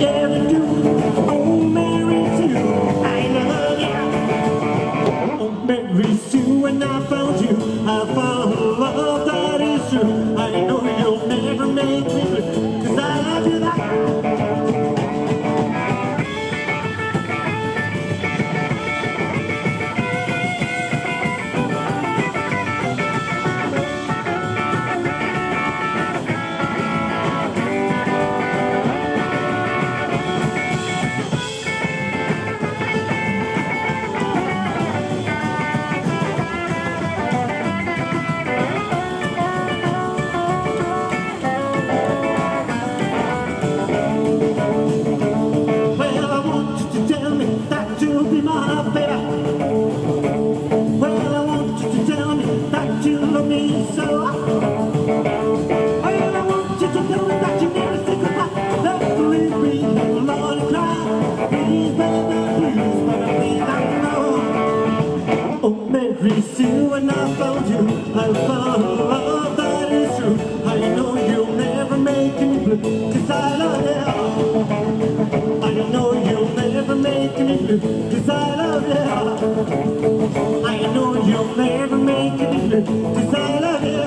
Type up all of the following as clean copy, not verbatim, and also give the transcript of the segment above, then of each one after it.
ever do. Oh, Mary Sue, I love you. Oh, Mary Sue, when I found you, I found a love that is true. I know you'll never make me blue, 'cause I love you like when I found you, I found a love that is true. I know you'll never make me blue, 'cause I love you. I know you'll never make me blue, 'cause I love you. I know you'll never make me blue, 'cause I love you.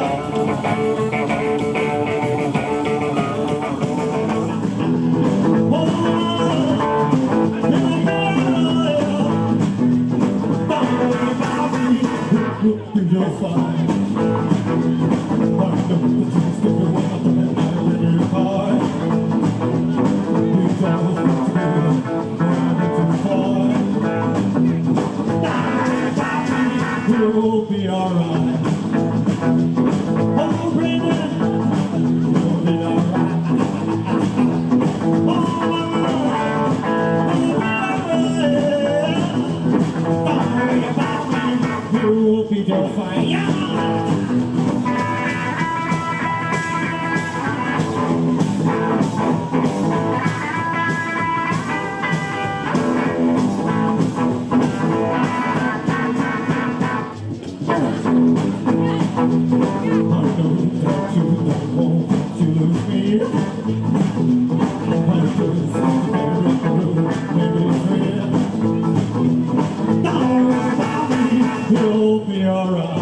You're fine. I know the things that you want to have in your car. We travel together, running to the car. We'll be alright. Oh, Brandon, we'll be alright. Oh, we'll be just fine. Yeah. You'll be alright.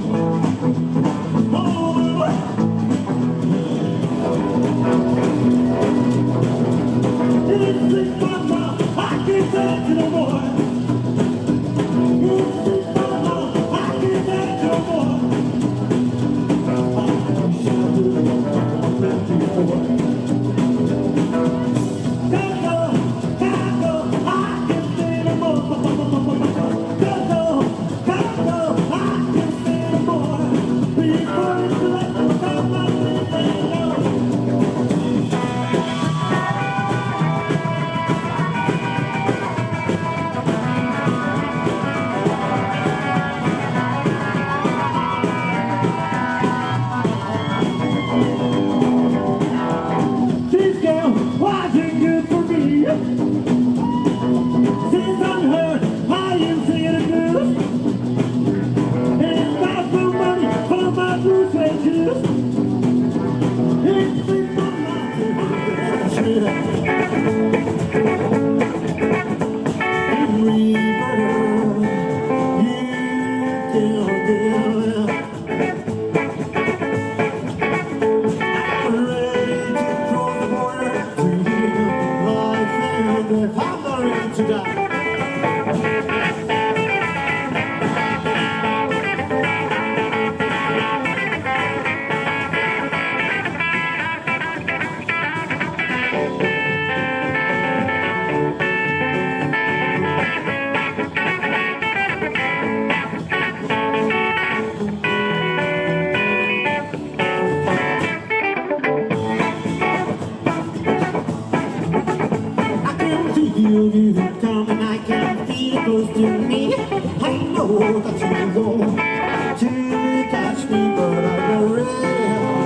feel you coming, I can feel close to me. I know that you want to touch me, but I'm ready.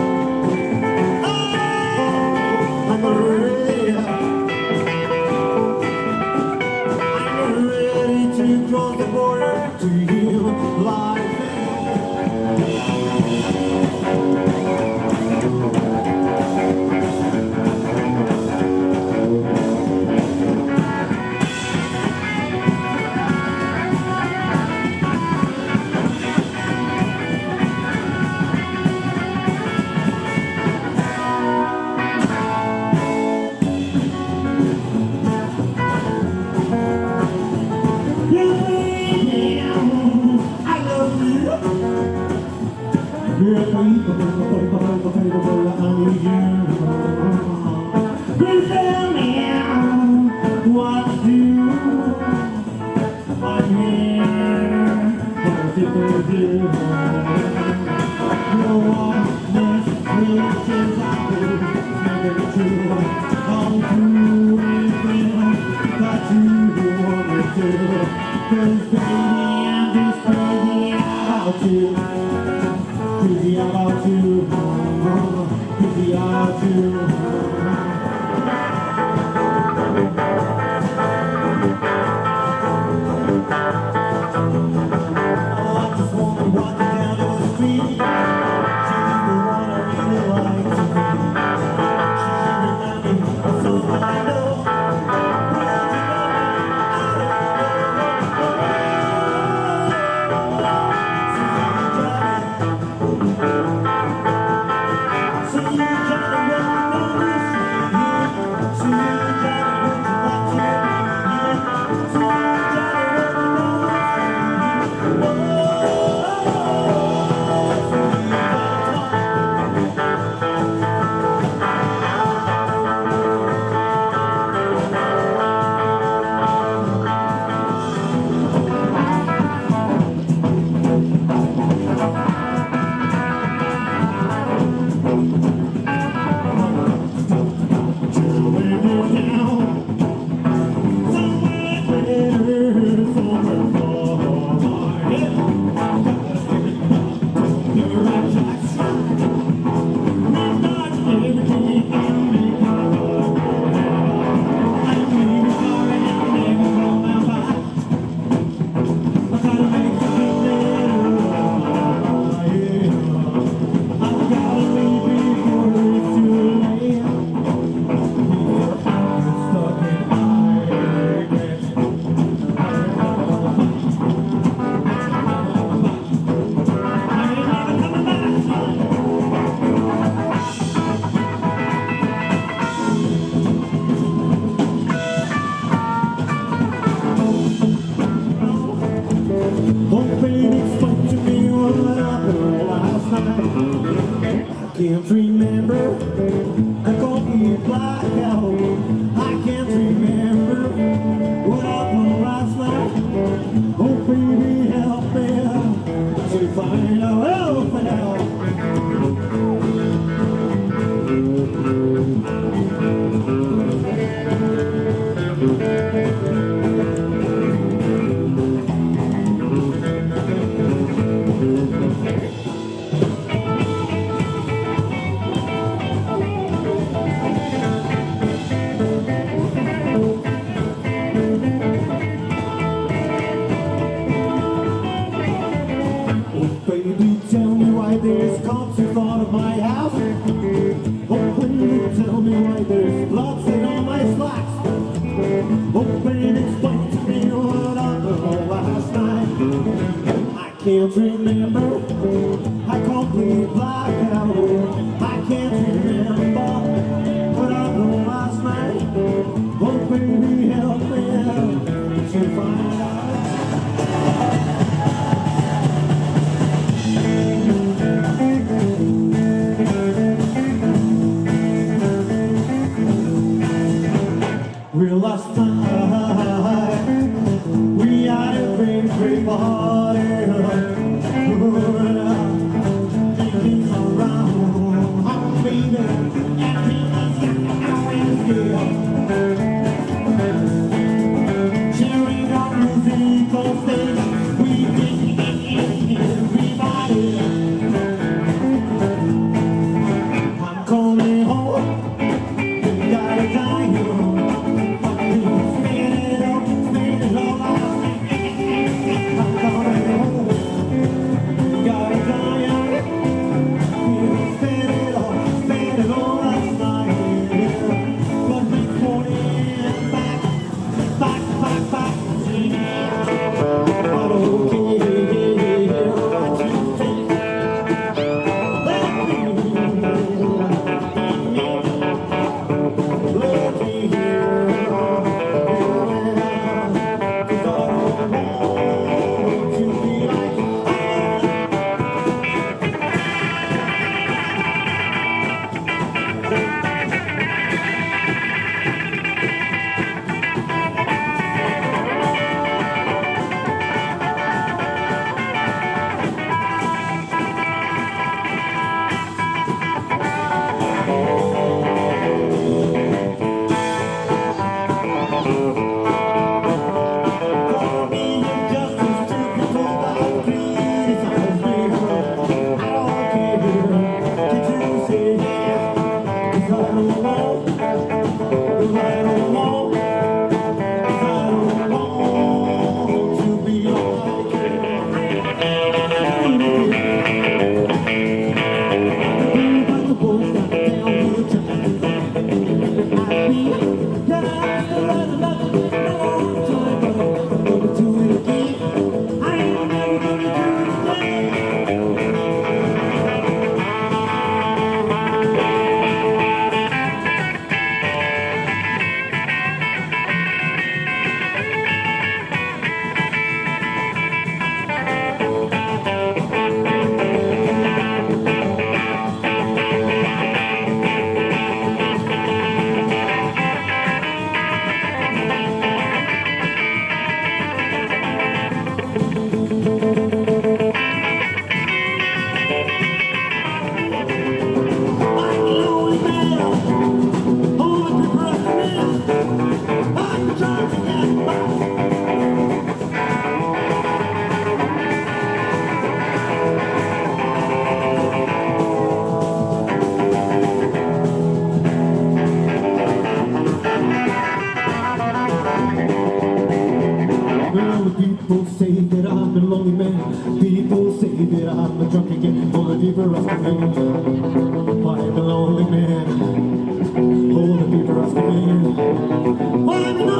I'm ready. I'm ready to cross the border to you like tell me what to do. I'm here for you. No one knows which is never true. I'll do anything that you want me to. 'Cause baby, I'm just crazy about you. Crazy about you. Crazy about you. Can't remember, I caught me blackout. I can't remember what happened last night. Oh baby, help me to find out, help me out. Baby, tell me why there's cops in front of my house. Oh, baby, tell me why there's blood stain on my slacks. Oh, baby, explain to me what happened last night. I can't remember, I complete blackout. I can't remember what happened last night. Oh, baby, help me to find out. Real last night, we had a great, great party. Drinking around, oh baby, everything's always good. Sharing our music on stage, we did everybody. I'm coming home, we gotta die home. don't want to be like you. Like the boys got down here trying to be. Yeah, I love it a long time, but I'm gonna do it again. I ain't never gonna do it again. People say that I'm a lonely man. People say that I'm a drunk again. All the people asking me, I'm a lonely man. All the people asking me, I'm a